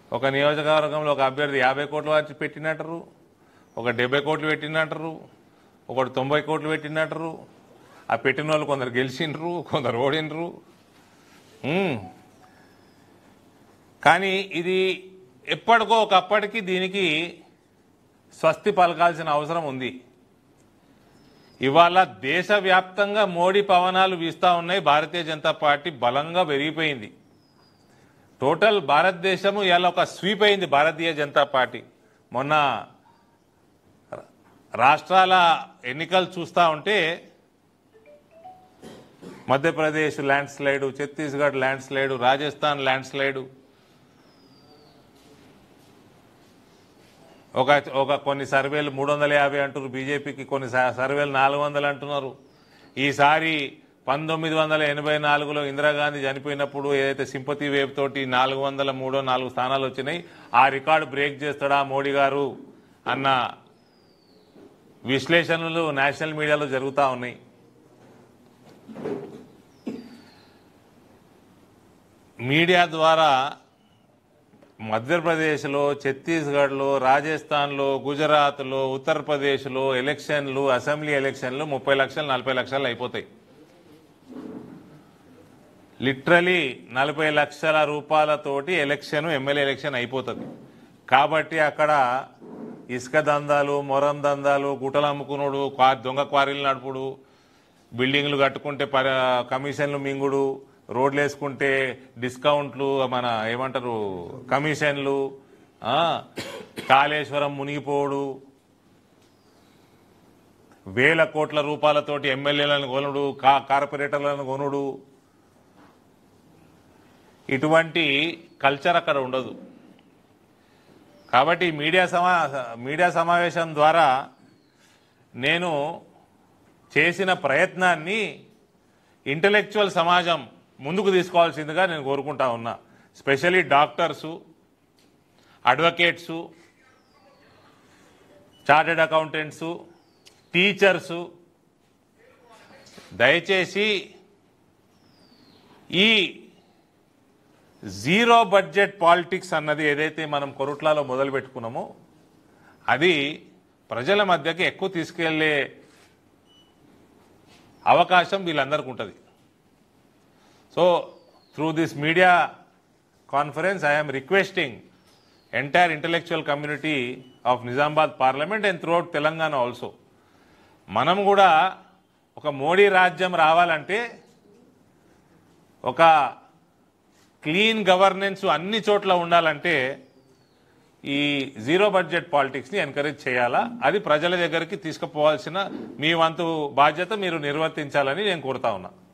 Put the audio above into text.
ఒక నియోజకవర్గంలో ఒక అభ్యర్థి 50 కోట్లు వచ్చి పెట్టినట్టు, ఒక 70 కోట్లు పెట్టినట్టు, ఒకటి 90 కోట్లు పెట్టినట్టు. ఆ పెట్టిన వాళ్ళు కొందరు గెలిచిండ్రు, కొందరు ఓడినరు. కానీ ఇది ఎప్పటికో ఒకప్పటికి దీనికి స్వస్తి పలకాల్సిన అవసరం ఉంది. ఇవాళ దేశవ్యాప్తంగా మోడీ పవనాలు వీస్తూ ఉన్నాయి. భారతీయ జనతా పార్టీ బలంగా పెరిగిపోయింది. టోటల్ భారతదేశము ఇలా ఒక స్వీప్ అయింది భారతీయ జనతా పార్టీ. మొన్న రాష్ట్రాల ఎన్నికలు చూస్తూ ఉంటే Madhya Pradesh landslide, Chhattisgarh landslide, Rajasthan landslide, ఒక కొన్ని సర్వేలు 350 అంటున్నారు బీజేపీకి, కొన్ని సర్వేలు 400 అంటున్నారు. ఈసారి 1984లో ఇందిరాగాంధీ చనిపోయినప్పుడు ఏదైతే సింపతి వేవ్ తోటి 404 స్థానాలు వచ్చినాయి, ఆ రికార్డు బ్రేక్ చేస్తాడా మోడీ గారు అన్న విశ్లేషణలు నేషనల్ మీడియాలో జరుగుతూ ఉన్నాయి. మీడియా ద్వారా మధ్యప్రదేశ్లో, ఛత్తీస్గఢ్లో, రాజస్థాన్లో, గుజరాత్లో, ఉత్తరప్రదేశ్లో ఎలక్షన్లు, అసెంబ్లీ ఎలక్షన్లు 30 లక్షలు 40 లక్షలు అయిపోతాయి. లిటరలీ 40 లక్షల రూపాయలతోటి ఎలక్షన్, ఎమ్మెల్యే ఎలక్షన్ అయిపోతుంది. కాబట్టి అక్కడ ఇసుక దందాలు, మొరం దందాలు, గుట్టలు అమ్ముకునుడు, దొంగ క్వారీలు నడుపుడు, బిల్డింగ్లు కట్టుకుంటే కమిషన్లు మింగుడు, రోడ్లు వేసుకుంటే డిస్కౌంట్లు, మన ఏమంటారు కమిషన్లు, కాళేశ్వరం మునిగిపోడు, వేల కోట్ల రూపాయలతోటి ఎమ్మెల్యేలను కొనుడు, కార్పొరేటర్లను కొనుడు, ఇటువంటి కల్చర్ అక్కడ ఉండదు. కాబట్టి మీడియా సమావేశం ద్వారా నేను చేసిన ప్రయత్నాన్ని ఇంటలెక్చువల్ సమాజం ముందుకు తీసుకోవాల్సిందిగా నేను కోరుకుంటా ఉన్నా. Specially doctors, advocates, chartered accountants, teachers, దయచేసి ఈ జీరో బడ్జెట్ పాలిటిక్స్ అన్నది ఏదైతే మనం కొరుట్లాలో మొదలు పెట్టుకున్నామో అది ప్రజల మధ్యకి ఎక్కువ తీసుకెళ్లే అవకాశం వీళ్ళందరికీ ఉంటుంది. So through this media conference I am requesting entire intellectual community of Nizamabad Parliament and throughout Telangana also, మనం కూడా ఒక మోడీ రాజ్యం రావాలంటే ఒక క్లీన్ గవర్నెన్స్ అన్ని చోట్ల ఉండాలంటే ఈ జీరో బడ్జెట్ పాలిటిక్స్ని ఎంకరేజ్ చేయాలా, అది ప్రజల దగ్గరికి తీసుకుపోవాల్సిన మీ వంతు బాధ్యత మీరు నిర్వర్తించాలని నేను కోరుతా ఉన్నా.